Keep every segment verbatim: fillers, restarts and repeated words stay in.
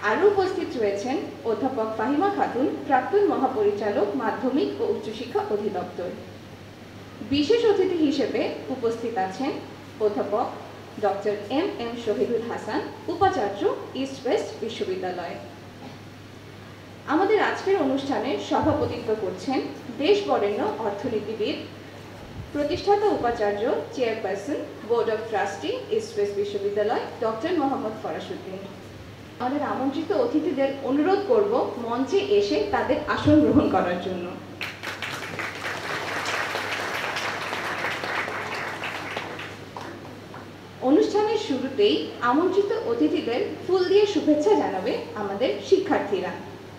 আরও উপস্থিত রয়েছেন অধ্যাপক ফাহিমা খাতুন, প্রাক্তন মহাপরিচালক মাধ্যমিক ও উচ্চশিক্ষা অধিদপ্তর। বিশেষ অতিথি হিসেবে উপস্থিত আছেন অধ্যাপক doctor M M Shahidul Hasan, উপাচার্য, ইস্ট ওয়েস্ট বিশ্ববিদ্যালয়। আমাদের আজকের অনুষ্ঠানে সভাপতিত্ব করছেন দেশ বরেণ্য অর্থনীতিবিদ, প্রতিষ্ঠাতা উপাচার্য, chairperson, board of trustee, East West বিশ্ববিদ্যালয়, ডক্টর মোহাম্মদ ফারাসুদ্দিন। আমাদের আমন্ত্রিত অতিথিদের অনুরোধ করব মঞ্চে এসে তাদের আসন গ্রহণ করার জন্য। অনুষ্ঠানের শুরুতেই আমন্ত্রিত অতিথিদের ফুল দিয়ে শুভেচ্ছা জানাবে আমাদের শিক্ষার্থীরা।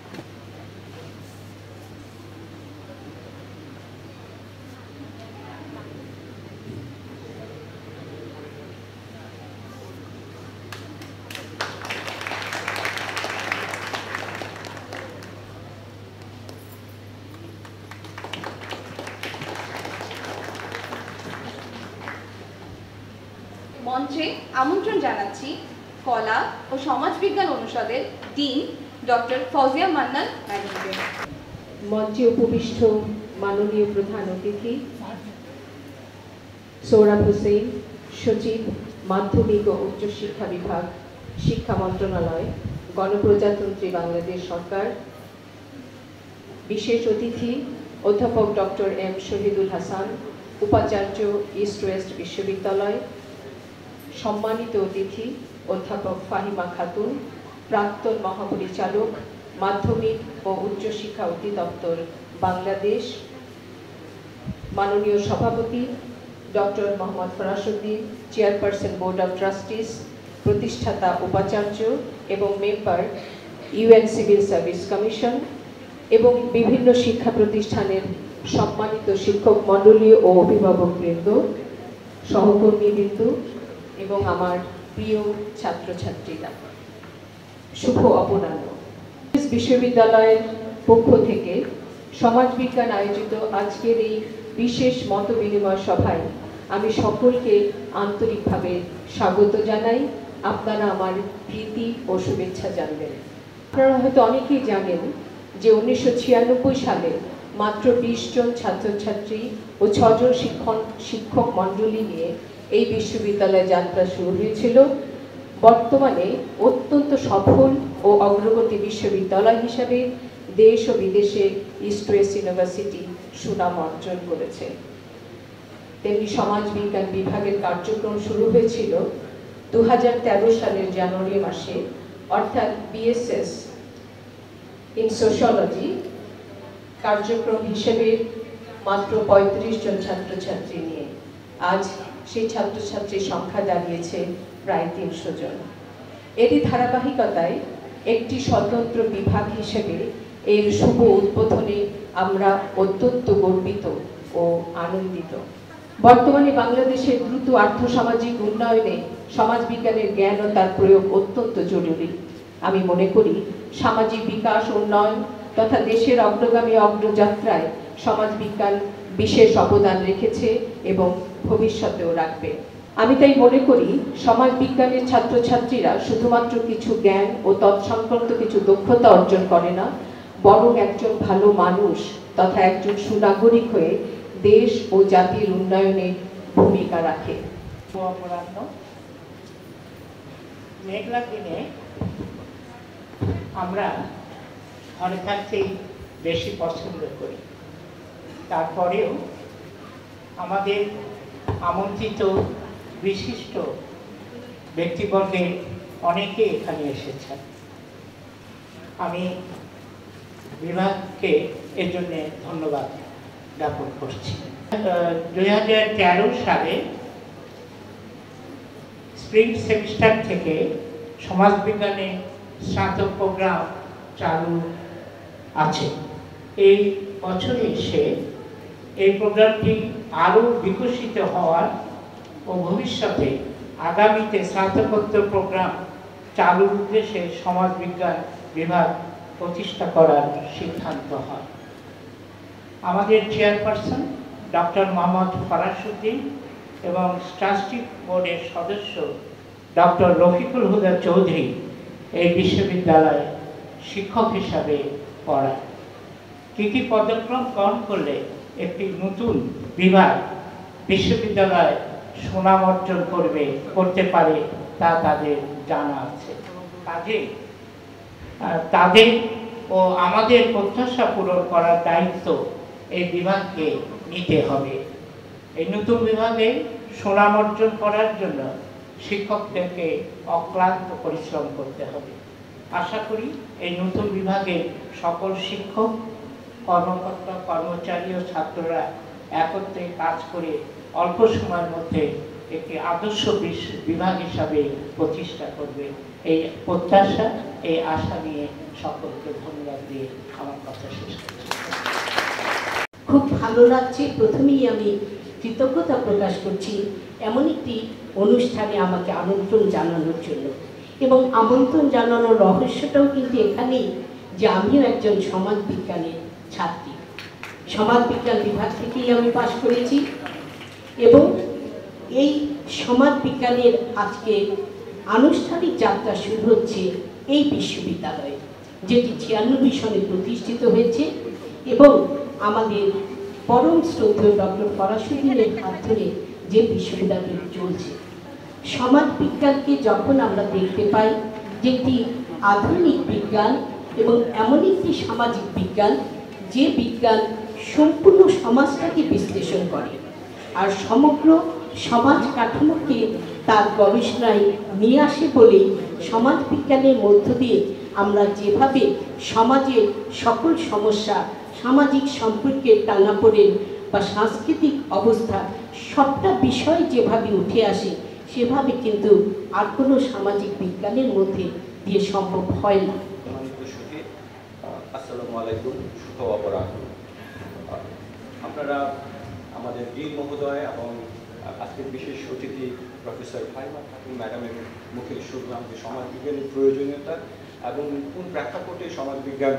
মঞ্চে আমন্ত্রণ জানাচ্ছি কলা ও সমাজবিজ্ঞান অনুষদের ডিন ডক্টর ফৌজিয়া মান্নান ম্যাডামকে। মঞ্চে উপবিষ্ট মাননীয় প্রধান অতিথি সোহরাব হোসেন, সচিব, মাধ্যমিক ও উচ্চশিক্ষা বিভাগ, শিক্ষা মন্ত্রণালয়, গণপ্রজাতন্ত্রী বাংলাদেশ সরকার। বিশেষ অতিথি অধ্যাপক ডক্টর এম শহীদুল হাসান, উপাচার্য, ইস্ট ওয়েস্ট বিশ্ববিদ্যালয়। সম্মানিত অতিথি অধ্যাপক ফাহিমা খাতুন, প্রাক্তন মহাপরিচালক, মাধ্যমিক ও উচ্চশিক্ষা অধিদপ্তর, বাংলাদেশ। মাননীয় সভাপতি doctor Mohammad Farasuddin, chairperson, board of trustees, প্রতিষ্ঠাতা উপাচার্য এবং member, UN civil service commission এবং বিভিন্ন শিক্ষা প্রতিষ্ঠানের সম্মানিত শিক্ষক মণ্ডলী ও অভিভাবকবৃন্দ, সহকর্মীবৃন্দ এবং আমার প্রিয় ছাত্রছাত্রীরা, শুভ অপরাহ্ন। বিশ্ববিদ্যালয়ের পক্ষ থেকে সমাজবিজ্ঞান আয়োজিত আজকের এই বিশেষ মত বিনিময় সভায় আমি সকলকে আন্তরিকভাবে স্বাগত জানাই। আপনারা আমার প্রীতি ও শুভেচ্ছা জানবেন। আপনারা হয়তো অনেকেই জানেন যে উনিশশো ছিয়ানব্বই সালে মাত্র বিশ জন ছাত্রছাত্রী ও ছজন শিক্ষক শিক্ষক মণ্ডলী নিয়ে এই বিশ্ববিদ্যালয়ে যাত্রা শুরু হয়েছিল। বর্তমানে অত্যন্ত সফল ও অগ্রগতি বিশ্ববিদ্যালয় হিসাবে দেশ ও বিদেশে ইস্ট ওয়েস্ট ইউনিভার্সিটি সুনাম অর্জন করেছে। তেমনি সমাজবিজ্ঞান বিভাগের কার্যক্রম শুরু হয়েছিল দু হাজার তেরো সালের জানুয়ারি মাসে, অর্থাৎ বিএসএস ইন সোশিওলজি কার্যক্রম হিসেবে মাত্র পঁয়ত্রিশ জন ছাত্রছাত্রী নিয়ে। আজ সেই ছাত্রছাত্রীর সংখ্যা দাঁড়িয়েছে প্রায় তিনশো জন। এরই ধারাবাহিকতায় একটি স্বতন্ত্র বিভাগ হিসেবে এর শুভ উদ্বোধনে আমরা অত্যন্ত গর্বিত ও আনন্দিত। বর্তমানে বাংলাদেশের দ্রুত আর্থসামাজিক উন্নয়নে সমাজবিজ্ঞানের জ্ঞান ও তার প্রয়োগ অত্যন্ত জরুরি। আমি মনে করি সামাজিক বিকাশ, উন্নয়ন তথা দেশের অগ্রগামী অগ্রযাত্রায় সমাজবিজ্ঞান বিশেষ অবদান রেখেছে এবং ভবিষ্যতেও রাখবে। আমি তাই মনে করি সমাজবিজ্ঞানের ছাত্রছাত্রীরা শুধুমাত্র কিছু জ্ঞান ও তৎসংক্রান্ত কিছু দক্ষতা অর্জন করে না, বরং একজন ভালো মানুষ তথা একজন সুনাগরিক হয়ে দেশ ও জাতির উন্নয়নে ভূমিকা রাখে। মেঘলা দিনে আমরা ঘরে থাকতেই বেশি পছন্দ করি, তারপরেও আমাদের আমন্ত্রিত বিশিষ্ট ব্যক্তিবর্গের অনেকে এখানে এসেছেন। আমি বিভাগকে এর জন্যে ধন্যবাদ জ্ঞাপন করছি। দুই হাজার তেরো সালে স্প্রিং সেমিস্টার থেকে সমাজবিজ্ঞানে স্নাতক প্রোগ্রাম চালু আছে। এই বছরে এসে এই প্রোগ্রামটি আরও বিকশিত হওয়ার ও ভবিষ্যতে আগামীতে স্নাতকোত্তর প্রোগ্রাম চালুর উদ্দেশ্যে সমাজবিজ্ঞান বিভাগ প্রতিষ্ঠা করার সিদ্ধান্ত হয়। আমাদের চেয়ারপারসন ডক্টর মোহাম্মদ ফারাসুদ্দিন এবং ট্রাস্টি বোর্ডের সদস্য ডক্টর রফিকুল হুদা চৌধুরী এই বিশ্ববিদ্যালয়ে শিক্ষক হিসাবে পড়ায়। কী কী পদক্রম গ্রহণ করলে একটি নতুন বিভাগ বিশ্ববিদ্যালয়ে সুনাম অর্জন করবে করতে পারে তা তাদের জানা আছে। কাজে তাদের ও আমাদের প্রত্যাশা পূরণ করার দায়িত্ব এই বিভাগকে নিতে হবে। এই নতুন বিভাগে সুনাম অর্জন করার জন্য শিক্ষকদেরকে অক্লান্ত পরিশ্রম করতে হবে। আশা করি এই নতুন বিভাগের সকল শিক্ষক, কর্মকর্তা, কর্মচারী ও ছাত্ররা একত্রে কাজ করে অল্প সময়ের মধ্যে একটি আদর্শ বিভাগ হিসাবে প্রতিষ্ঠা করবে। এই প্রত্যাশা, এই আশা নিয়ে সকলকে ধন্যবাদ দিয়ে আমার কথা শেষ করছি। খুব ভালো লাগছে। প্রথমেই আমি কৃতজ্ঞতা প্রকাশ করছি এমন একটি অনুষ্ঠানে আমাকে আমন্ত্রণ জানানোর জন্য, এবং আমন্ত্রণ জানানোর রহস্যটাও কিন্তু এখানেই যে আমিও একজন সমাজ বিজ্ঞানের ছাত্রী। সমাজ বিজ্ঞান বিভাগ থেকেই আমি পাশ করেছি এবং এই সমাজ বিজ্ঞানের আজকে আনুষ্ঠানিক যাত্রা শুরু হচ্ছে এই বিশ্ববিদ্যালয়ে, যেটি ছিয়ানব্বই সনে প্রতিষ্ঠিত হয়েছে এবং আমাদের পরম শ্রদ্ধেয় ডক্টর ফরাসুদ্দিনের হাত ধরে যে বিশ্ববিদ্যালয় চলছে। সমাজ বিজ্ঞানকে যখন আমরা দেখতে পাই যে একটি আধুনিক বিজ্ঞান এবং এমন একটি সামাজিক বিজ্ঞান যে বিজ্ঞান সম্পূর্ণ সমাজটাকে বিশ্লেষণ করে আর সমগ্র সমাজ কাঠামোকে তার গবেষণায় নিয়ে আসে বলেই সমাজ বিজ্ঞানের মধ্য দিয়ে আমরা যেভাবে সমাজের সকল সমস্যা, সামাজিক সম্পর্কের টানাপোড়েন বা সাংস্কৃতিক অবস্থা সবটা বিষয় যেভাবে উঠে আসে সেভাবে কিন্তু আর কোনো সামাজিক বিজ্ঞানের মধ্যে দিয়ে সম্ভব হয় না। আসসালামু আলাইকুম, শুভ অপরাহ। আপনারা আমাদের ডিন মহোদয় এবং আজকের বিশেষ অতিথি প্রফেসর ফাহিমা খাতুন ম্যাডামের মুখে শুনলাম যে সমাজবিজ্ঞানের প্রয়োজনীয়তা এবং কোন প্রেক্ষাপটে সমাজবিজ্ঞান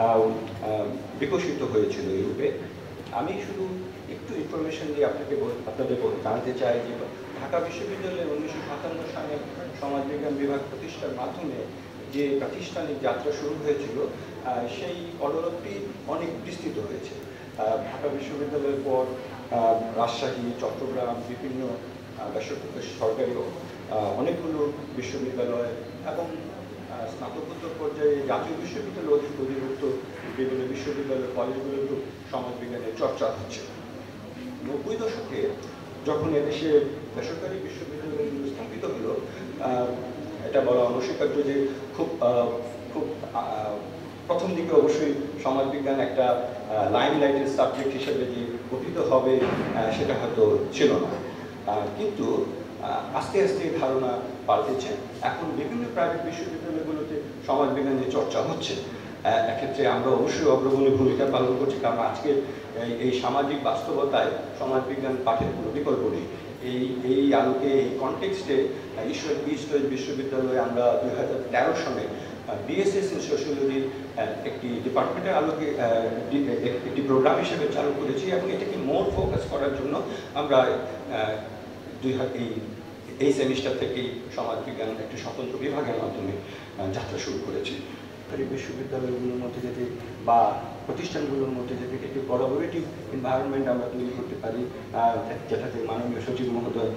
বিকশিত হয়েছিল ইউরোপে। আমি শুধু একটু ইনফরমেশন দিয়ে আপনাকে আপনাদের জানাতে চাই যে ঢাকা বিশ্ববিদ্যালয়ের উনিশশো সাতান্ন সালে সমাজবিজ্ঞান বিভাগ প্রতিষ্ঠার মাধ্যমে যে প্রাতিষ্ঠানিক যাত্রা শুরু হয়েছিল সেই অবলব্ধি অনেক বিস্তৃত হয়েছে। ঢাকা বিশ্ববিদ্যালয়ের পর রাজশাহী, চট্টগ্রাম, বিভিন্ন সরকারি অনেকগুলো বিশ্ববিদ্যালয় এবং স্নাতকোত্তর পর্যায়ে জাতীয় বিশ্ববিদ্যালয় অধিভুক্ত বিভিন্ন বিশ্ববিদ্যালয় কলেজগুলোতে সমাজবিজ্ঞানের চর্চা হচ্ছে। নব্বই দশকে যখন এদেশে বেসরকারি বিশ্ববিদ্যালয়গুলো স্থাপিত হলো, এটা বলা অনস্বীকার্য যে খুব খুব প্রথম দিকে অবশ্যই সমাজবিজ্ঞান একটা লাইমলাইটের সাবজেক্ট হিসেবে যে গঠিত হবে সেটা হয়তো ছিল না, কিন্তু আস্তে আস্তে ধারণা পাল্টেছে। এখন বিভিন্ন প্রাইভেট বিশ্ববিদ্যালয়গুলোতে সমাজবিজ্ঞানের চর্চা হচ্ছে। এক্ষেত্রে আমরা অবশ্যই অগ্রগণী ভূমিকা পালন করছি, কারণ আজকে এই সামাজিক বাস্তবতায় সমাজবিজ্ঞান পাঠের কোনো বিকল্প নেই। এই এই আলোকে, এই কনটেক্সটে ঈশ্বর ইস্ট ওয়েস্ট বিশ্ববিদ্যালয়ে আমরা দুই হাজার তেরো সনে বিএসএস ইন সোশিওলজির একটি ডিপার্টমেন্টের আলোকে একটি প্রোগ্রাম হিসেবে চালু করেছি এবং এটাকে মোর ফোকাস করার জন্য আমরা দুই এই এই সেমিস্টার থেকেই সমাজবিজ্ঞান একটি স্বতন্ত্র বিভাগের মাধ্যমে যাত্রা শুরু করেছি। বিশ্ববিদ্যালয়গুলোর মধ্যে যাতে বা প্রতিষ্ঠানগুলোর মধ্যে যাতে একটি কোলাবোরেটিভ এনভায়রনমেন্ট আমরা তৈরি করতে পারি, যেটাতে মাননীয় সচিব মহোদয়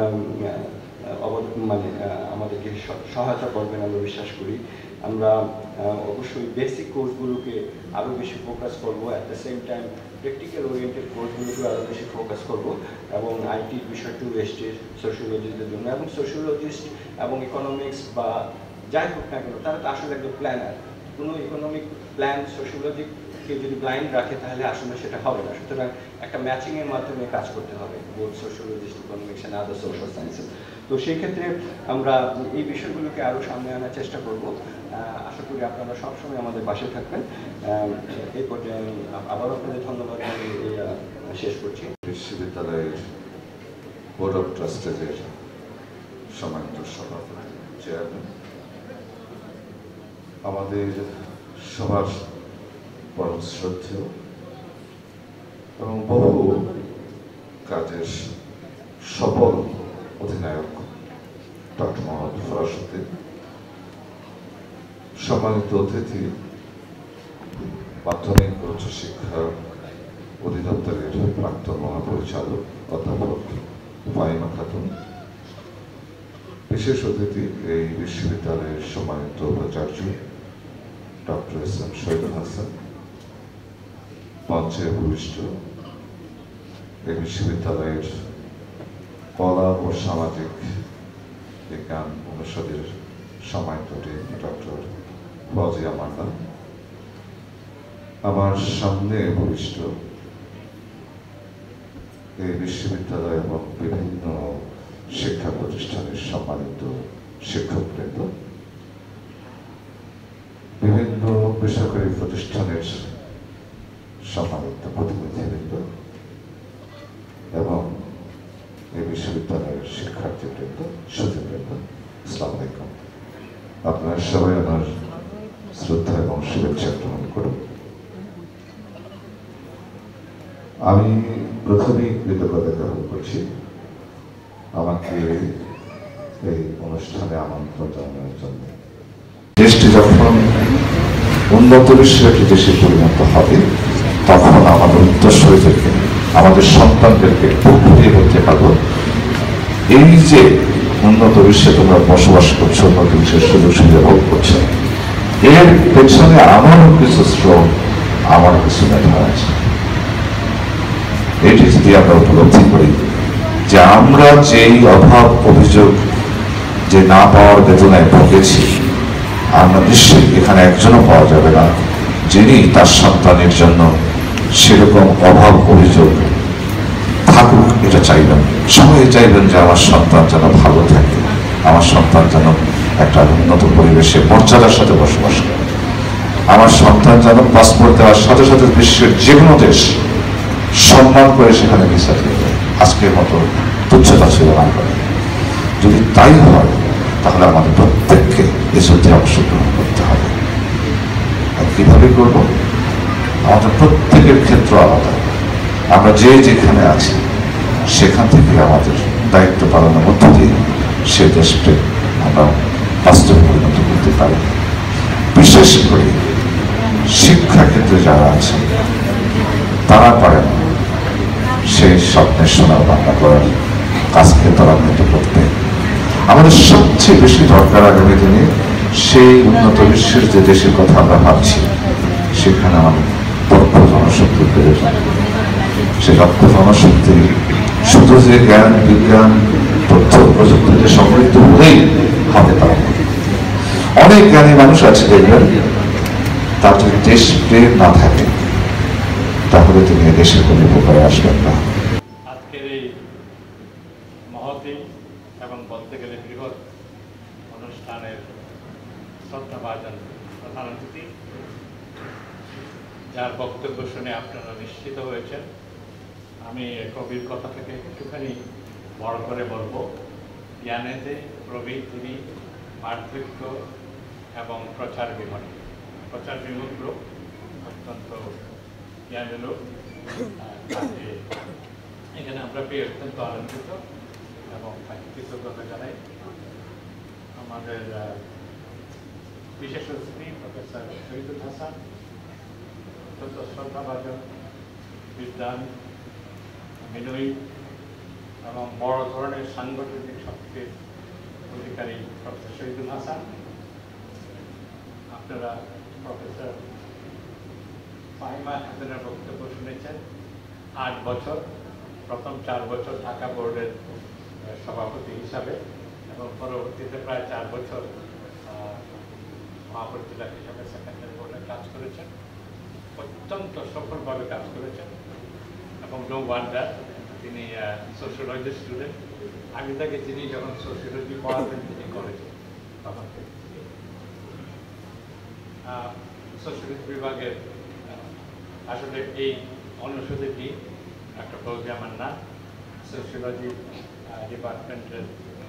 মানে আমাদেরকে সহায়তা করবেন আমরা বিশ্বাস করি। আমরা অবশ্যই বেসিক কোর্সগুলোকে আরও বেশি ফোকাস করবো, at the same time practical oriented কোর্সগুলোকে আরও বেশি ফোকাস করব এবং আইটি বিষয়টি ওয়েস্টের সোশিওলজিস্টদের জন্য এবং সোশিওলজিস্ট এবং ইকোনমিক্স বা যাই হোক না কেন তারা তো আসলে একজন প্ল্যানার। কোনো ইকোনমিক প্ল্যান সোশিওলজিকে যদি ব্লাইন্ড রাখে তাহলে আসলে সেটা হবে না। সুতরাং একটা ম্যাচিংয়ের মাধ্যমে কাজ করতে হবে, both sociologist, economics and other social sciences. তো সেই ক্ষেত্রে আমরা এই বিষয়গুলোকে আরও সামনে আনার চেষ্টা করব। আশা করি আপনারা সবসময় আমাদের পাশে থাকবেন। এই পর্যায়ে আমি আবারও আপনাদের ধন্যবাদ জানিয়ে শেষ করছি। বিশ্ববিদ্যালয়ের বোর্ড অফ ট্রাস্টিজের সম্মানিত সভাপতি, চেয়ারম্যান, আমাদের সবার পরম শ্রদ্ধেয় এবং বহু কাজের সফল অধিনায়ক ডক্টর মোহাম্মদ ফরাসুদ্দিন, সম্মানিত অতিথি, মাধ্যমিক ও উচ্চশিক্ষা অধিদপ্তরের প্রাক্তন মহাপরিচালক অধ্যাপক ফাহিমা খাতুন, বিশেষ অতিথি এই বিশ্ববিদ্যালয়ের সম্মানিত উপাচার্য doctor S M Shahidul Hasan, মঞ্চে ভূমিষ্ঠ এই বিশ্ববিদ্যালয়ের কলা ও সামাজিক বিজ্ঞান অনুষদের সম্মানিত ডিন ডক্টর ফৌজিয়া মান্নান, আমার সামনে ভূমিষ্ঠ এই বিশ্ববিদ্যালয় এবং বিভিন্ন শিক্ষা প্রতিষ্ঠানের সম্মানিত শিক্ষকবৃন্দ, বিভিন্ন বেসরকারি প্রতিষ্ঠানের সম্মানিত প্রতিনিধিবৃন্দ এবং এই বিশ্ববিদ্যালয়ের শিক্ষার্থীবৃন্দ, সুধীবৃন্দ, আসসালামু আলাইকুম। আপনারা সবাই আমার শ্রদ্ধা এবং শুভেচ্ছা গ্রহণ করুন। আমি প্রথমেই কৃতজ্ঞতা জ্ঞাপন করছি আমাকে এই অনুষ্ঠানে আমন্ত্রণ জানানোর জন্য। দেশটি যখন উন্নত বিশ্বের একটি দেশে পরিণত হবে, তখন আমাদের উত্তরসূরিদেরকে, আমাদের সন্তানদেরকে বুক ফুটিয়ে বলতে পারবো, এই যে উন্নত বিশ্বে তোমরা বসবাস করছো, উন্নত বিশ্বের সুযোগ সুবিধা ভোগ করছো, এর পেছনে আমারও কিছু শ্রম, আমারও কিছু মেধা আছে। এটি যদি আমরা উপলব্ধি করি যে আমরা যেই অভাব অভিযোগ, যে না পাওয়ার বেদনায় ভুগেছি, আমরা নিশ্চয়ই এখানে একজনও পাওয়া যাবে না যিনি তার সন্তানের জন্য সেরকম অভাব অভিযোগ থাকুক এটা চাইবেন। সবাই চাইবেন যে আমার সন্তান যেন ভালো থাকে, আমার সন্তান যেন একটা উন্নত পরিবেশে মর্যাদার সাথে বসবাস করে, আমার সন্তান যেন পাসপোর্ট দেওয়ার সাথে সাথে বিশ্বের যে কোনো দেশ সম্মান করে সেখানে ভিসা দিয়ে দেয়, আজকের মতো তুচ্ছতা ছিল না করে। যদি তাই হয় তাহলে আমাদের প্রত্যেককে এই যুদ্ধে অংশগ্রহণ করতে হবে। আর কিভাবে করব? আমাদের প্রত্যেকের ক্ষেত্র আলাদা। আমরা যে যেখানে আছি সেখান থেকে আমাদের দায়িত্ব পালনের মধ্য দিয়ে সে দেশকে আমরা বাস্তবে পরিণত করতে পারি। বিশেষ করে শিক্ষা ক্ষেত্রে যারা আছে তারা পারেন সেই স্বপ্নের সোনার বাংলা করার কাজকে ত্বরান্বিত করতে। আমাদের সবচেয়ে বেশি দরকার আগামী দিনে সেই উন্নত বিশ্বের যে দেশের কথা আমরা ভাবছি, সেখানে আমাদের দক্ষ জনশক্তির প্রয়োজন। সে দক্ষ জনশক্তি শুধু যে জ্ঞান বিজ্ঞান তথ্য প্রযুক্তিতে সমৃদ্ধ হলেই হবে তা নয়। অনেক জ্ঞানী মানুষ আছে দেখবেন, তার যদি দেশ প্রেম না থাকে তাহলে তিনি দেশের কোনো উপকারে আসবেন না। আজকের এই মহতী এবং বলতে গেলে বৃহৎ অনুষ্ঠানের শ্রদ্ধাভাজন প্রধান অতিথি, যার বক্তব্য শুনে আপনারা নিশ্চিত হয়েছেন, আমি কবির কথা থেকে একটুখানি বড় করে বলবো। জ্ঞানেতে প্রবীণ তিনি পার্থক্য এবং প্রচার বিমূঢ় প্রচার বিমূঢ় লোক, অত্যন্ত জ্ঞানী লোক। এখানে আমরা পেয়ে অত্যন্ত আনন্দিত এবং কৃতজ্ঞতা জানাই। আমাদের বিশেষ অতিথি প্রফেসর শহীদুল হাসান, অত্যন্ত শ্রদ্ধাভাজন, বিদ্বান, বিনয়ী এবং বড় ধরনের সাংগঠনিক শক্তির অধিকারী প্রফেসর শহীদুল হাসান। আপনারা প্রফেসর ফাহিমা খাতুনের বক্তব্য শুনেছেন। আট বছর, প্রথম চার বছর ঢাকা বোর্ডের সভাপতি হিসাবে এবং পরবর্তীতে প্রায় চার বছর মহাপরিচালক হিসাবে সেকেন্ডারি বোর্ডে কাজ করেছেন। অত্যন্ত সফলভাবে কাজ করেছেন এবং নো ওয়ান্ডার তিনি সোশিওলজি স্টুডেন্ট। আমি তাকে যিনি যখন সোশিওলজি পড়াতেন তিনি কলেজে, তখন সোশিওলজি বিভাগের আসলে এই অনুষদের dean doctor Fouzia Mannan, sociology ডিপার্টমেন্টের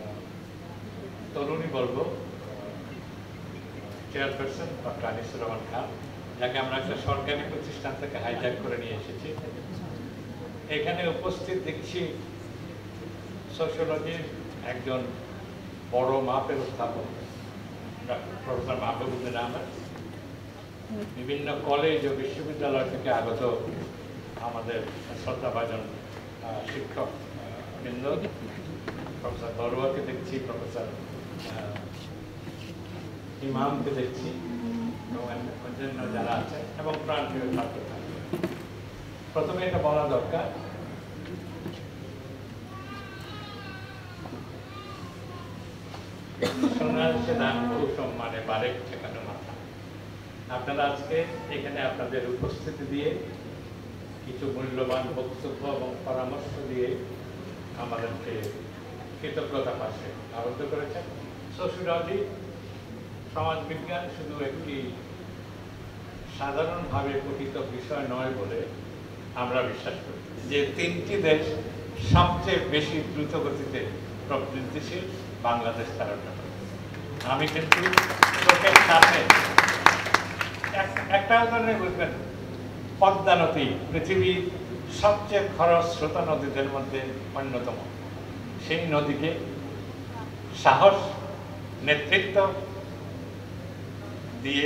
তরুণী বলবো চেয়ারপারসন ডক্টর আনিসুর রহমান খান, যাকে আমরা একটা সরকারি প্রতিষ্ঠান থেকে হাইজ্যাক করে নিয়ে এসেছি। এখানে উপস্থিত দেখছি সোশিওলজির একজন বড় মাপের অধ্যাপক প্রফেসর মাহবুবুদ্দিন আহমেদ, বিভিন্ন কলেজ ও বিশ্ববিদ্যালয় থেকে আগত আমাদের শ্রদ্ধাভাজন শিক্ষক বৃন্দ, প্রফেসর বড়ুয়াকে দেখছি, প্রফেসর ইমামকে দেখছি এবং অন্যান্য যারা আছে এবং প্রান্তীয় ছাত্র ছাত্রী। প্রথমে এটা বলা দরকার, সোনার সে দান বহু সম্মানে বারেক ঠেকানো মাথা। আপনারা আজকে এখানে আপনাদের উপস্থিতি দিয়ে কিছু মূল্যবান বক্তব্য এবং পরামর্শ দিয়ে আমাদেরকে কৃতজ্ঞতা পাশে আবদ্ধ করেছেন। সোশিওলজি, সমাজবিজ্ঞান শুধু একটি সাধারণভাবে পঠিত বিষয় নয় বলে আমরা বিশ্বাস করি যে তিনটি দেশ সবচেয়ে বেশি দ্রুত গতিতে প্রবৃদ্ধিশীল, বাংলাদেশ তার অন্যতম। আমি কিন্তু চোখের সামনে একটা উদাহরণে বুঝবেন, পদ্মা নদী পৃথিবীর সবচেয়ে খরস্রোতা নদীদের মধ্যে অন্যতম। সেই নদীকে সাহস, নেতৃত্ব দিয়ে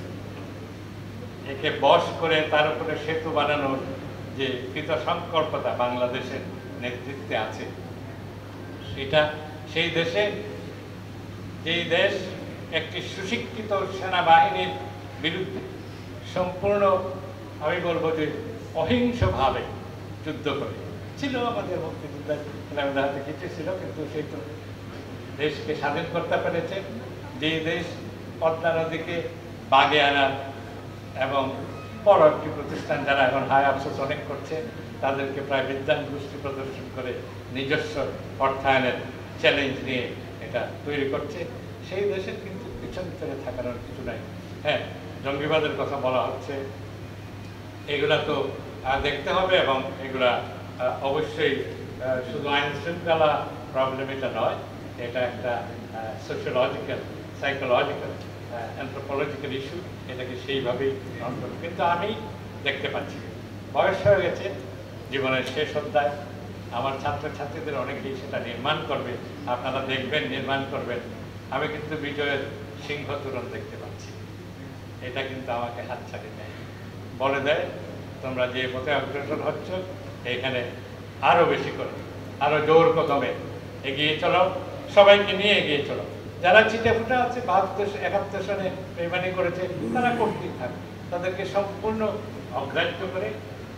একে বশ করে তার উপরে সেতু বানানোর যে কৃতসংকল্পতা বাংলাদেশের নেতৃত্বে আছে, সেটা সেই দেশে, যেই দেশ একটি সুশিক্ষিত সেনাবাহিনীর বিরুদ্ধে সম্পূর্ণ, আমি বলবো যে অহিংসভাবে যুদ্ধ করে ছিল। আমাদের মুক্তিযোদ্ধার হাতে কিছু ছিল, কিন্তু সেই তো দেশকে স্বাধীন করতে পেরেছে। যে দেশ পদ্মা নদীকে বাগে আনার এবং বড় একটি প্রতিষ্ঠান যারা এখন হায় আফসোস অনেক করছে, তাদেরকে প্রায় বিদ্যান গোষ্ঠী প্রদর্শন করে নিজস্ব অর্থায়নের চ্যালেঞ্জ নিয়ে এটা তৈরি করছে, সেই দেশের কিন্তু পিছন ফিরে থাকার কিছু নাই। হ্যাঁ, জঙ্গিবাদের কথা বলা হচ্ছে, এগুলা তো দেখতে হবে এবং এগুলা অবশ্যই শুধু আইন শৃঙ্খলা প্রবলেম এটা নয়, এটা একটা সোশিওলজিক্যাল, সাইকোলজিক্যাল, অ্যানথ্রোপোলজিক্যাল ইস্যু। এটাকে সেইভাবেই গ্রহণ করবে। কিন্তু আমি দেখতে পাচ্ছি বয়স হয়ে গেছে, জীবনের শেষ অধ্যায়, আমার ছাত্রছাত্রীদের অনেকেই সেটা নির্মাণ করবে, আপনারা দেখবেন, নির্মাণ করবেন। আমি কিন্তু বিজয়ের সিংহ তুরণ দেখতে পাচ্ছি। এটা কিন্তু আমাকে হাতছাড়ি দেয়, বলে দেয় তোমরা যে পথে অগ্রসর হচ্ছ এখানে আরো বেশি করো, আরো জোর কদমে এগিয়ে চলো, সবাইকে নিয়ে এগিয়ে চলো। যারা ছিটে ফুটে আছে, বাহাত্তর একাত্তর সনে বেইমানি করেছে, তারা করতেই থাকবে। তাদেরকে সম্পূর্ণ অগ্রাহ্য করে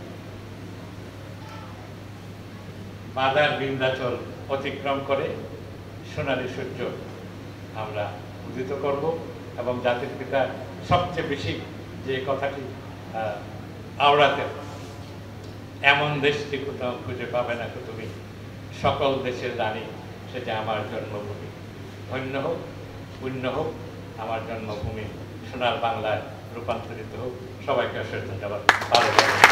বাধার বিন্ধ্যাচল অতিক্রম করে সোনালী সূর্য আমরা উদিত করব। এবং জাতির পিতা সবচেয়ে বেশি যে কথাটি আওড়াতে, এমন দেশটি কোথাও খুঁজে পাবে না তুমি, সকল দেশের রানী, সেটা আমার জন্মভূমি। ধন্য হোক, পুণ্য হোক আমার জন্মভূমি, সোনার বাংলায় রূপান্তরিত হোক। সবাইকে অশেষ ধন্যবাদ। ভালো